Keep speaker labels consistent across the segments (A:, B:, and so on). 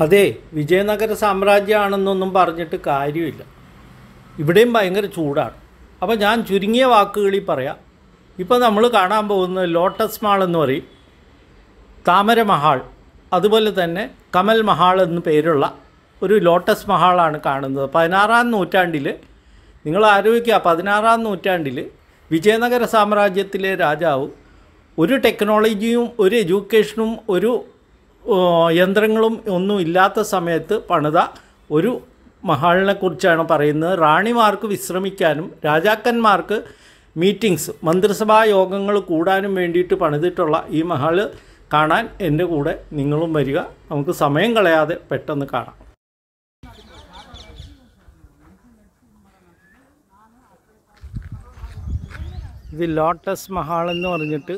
A: അതെ, വിജയനഗര സാമ്രാജ്യമാണെന്നൊന്നും പറഞ്ഞിട്ട് കാര്യമില്ല. ഇവിടെയും ഭയങ്കര ചൂടാണ്. അപ്പോൾ ഞാൻ ചുരുങ്ങിയ വാക്കുകളിൽ പറയാം. ഇപ്പോൾ നമ്മൾ കാണാൻ പോകുന്നത് ലോട്ടസ് മാൾ എന്ന് പറയും, താമര മഹാൾ, അതുപോലെ തന്നെ കമൽ മഹാൾ എന്ന് പേരുള്ള ഒരു ലോട്ടസ് മഹാളാണ് കാണുന്നത്. 16-ാം നൂറ്റാണ്ടിൽ, നിങ്ങൾ ആലോചിക്കുക, 16-ാം നൂറ്റാണ്ടിൽ വിജയനഗര സാമ്രാജ്യത്തിലെ രാജാവ് ഒരു ടെക്നോളജിയും ഒരു എഡ്യൂക്കേഷനും ഒരു യന്ത്രങ്ങളും ഒന്നും ഇല്ലാത്ത സമയത്ത് പണിത ഒരു മഹാളിനെ കുറിച്ചാണ് പറയുന്നത്. റാണിമാർക്ക് വിശ്രമിക്കാനും രാജാക്കന്മാർക്ക് മീറ്റിങ്സ്, മന്ത്രിസഭാ യോഗങ്ങൾ കൂടാനും വേണ്ടിയിട്ട് പണിതിട്ടുള്ള ഈ മഹാൾ കാണാൻ എൻ്റെ കൂടെ നിങ്ങളും വരിക. നമുക്ക് സമയം കളയാതെ പെട്ടെന്ന് കാണാം. ഇത് ലോട്ടസ് മഹാൾ എന്ന് പറഞ്ഞിട്ട്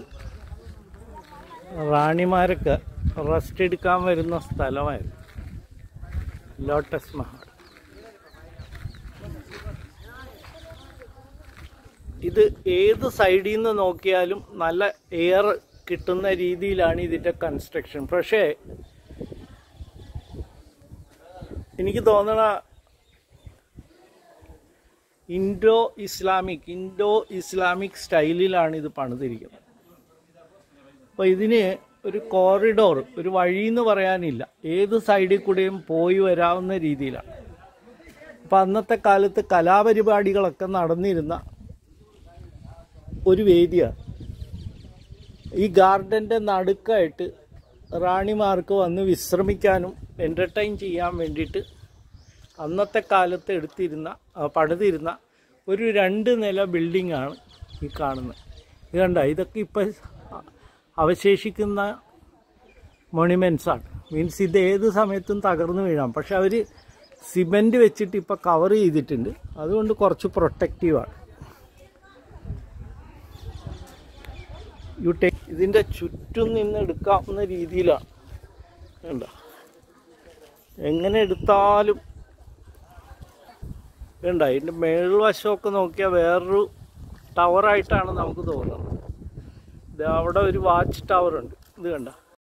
A: റാണിമാരൊക്കെ റെസ്റ്റ് എടുക്കാൻ വരുന്ന സ്ഥലമായിരുന്നു ലോട്ടസ് മഹാൾ. ഇത് ഏത് സൈഡിൽ നിന്ന് നോക്കിയാലും നല്ല എയർ കിട്ടുന്ന രീതിയിലാണ് ഇതിൻ്റെ കൺസ്ട്രക്ഷൻ. പക്ഷേ എനിക്ക് തോന്നണ ഇൻഡോ ഇസ്ലാമിക് സ്റ്റൈലിലാണ് ഇത് പണിതിരിക്കുന്നത്. അപ്പോൾ ഇതിന് ഒരു കോറിഡോർ, ഒരു വഴിയെന്ന് പറയാനില്ല, ഏത് സൈഡിൽ കൂടെയും പോയി വരാവുന്ന രീതിയിലാണ്. അപ്പോൾ അന്നത്തെ കാലത്ത് കലാപരിപാടികളൊക്കെ നടന്നിരുന്ന ഒരു വേദിയാണ്. ഈ ഗാർഡൻ്റെ നടുക്കായിട്ട് റാണിമാർക്ക് വന്ന് വിശ്രമിക്കാനും എൻ്റർടൈൻ ചെയ്യാൻ വേണ്ടിയിട്ട് അന്നത്തെ കാലത്ത് പണിതിരുന്ന ഒരു 2 നില ബിൽഡിങ്ങാണ് ഈ കാണുന്നത്. ഇത് കണ്ട, ഇതൊക്കെ ഇപ്പം അവശേഷിക്കുന്ന മോണിമെൻറ്റ്സാണ്. മീൻസ് ഇത് ഏത് സമയത്തും തകർന്നു വീഴാം. പക്ഷെ അവർ സിമെൻറ്റ് വെച്ചിട്ട് ഇപ്പോൾ കവർ ചെയ്തിട്ടുണ്ട്, അതുകൊണ്ട് കുറച്ച് പ്രൊട്ടക്റ്റീവാണ്. ഇതിൻ്റെ ചുറ്റും നിന്ന് എടുക്കാവുന്ന രീതിയിലാണ്. വേണ്ട, എങ്ങനെ എടുത്താലും വേണ്ട. ഇതിൻ്റെ മേൽവശമൊക്കെ നോക്കിയാൽ വേറൊരു ടവറായിട്ടാണ് നമുക്ക് തോന്നുന്നത്. ഇത് അവിടെ ഒരു വാച്ച് ടവറുണ്ട്, ഇത് കണ്ട.